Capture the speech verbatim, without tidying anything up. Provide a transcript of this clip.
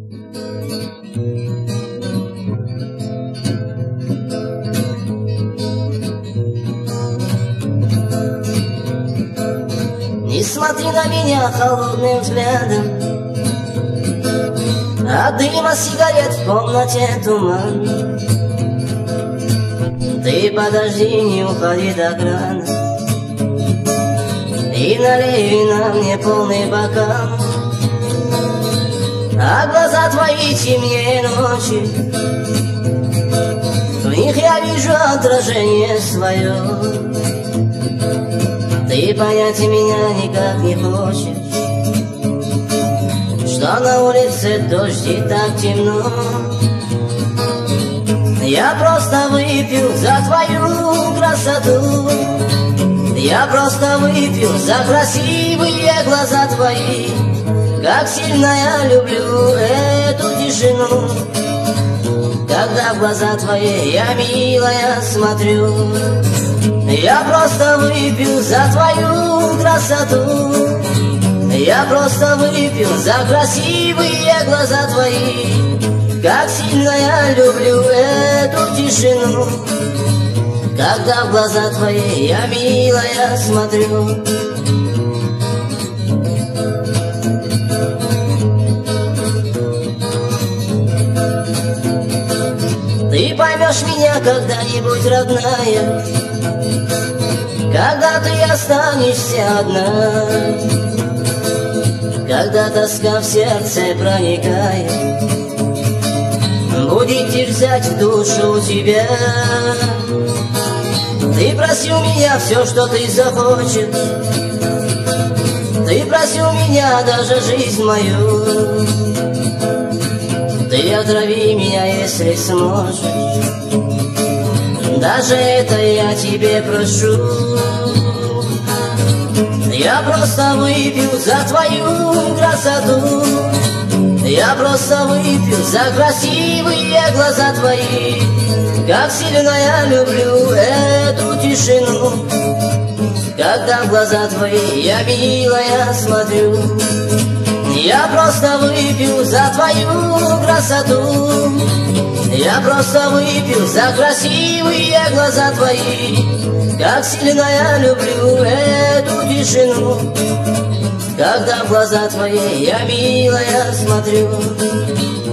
Не смотри на меня холодным взглядом, от дыма сигарет в комнате туман. Ты подожди, не уходи так рано, и налей вина мне полный бокал. А глаза твои темнее ночи, в них я вижу отражение свое. Ты понять меня никак не хочешь, что на улице дождь и так темно. Я просто выпью за твою красоту, я просто выпью за красивые глаза твои. Как сильно я люблю эту тишину, когда в глаза твои я, милая, смотрю. Я просто выпью за твою красоту, я просто выпью за красивые глаза твои. Как сильно я люблю эту тишину, когда в глаза твои я, милая, смотрю. Ты поймешь меня когда-нибудь, родная, когда ты останешься одна, когда тоска в сердце проникает, будет терзать в душу тебя. Ты проси у меня все, что ты захочешь, ты проси у меня даже жизнь мою. Ты отрави меня, если сможешь, даже это я тебе прошу. Я просто выпью за твою красоту, я просто выпью за красивые глаза твои. Как сильно я люблю эту тишину, когда в глаза твои я, милая, смотрю. Я просто выпью за твою красоту, я просто выпью за красивые глаза твои. Как сильно я люблю эту тишину, когда в глаза твои я, милая, смотрю.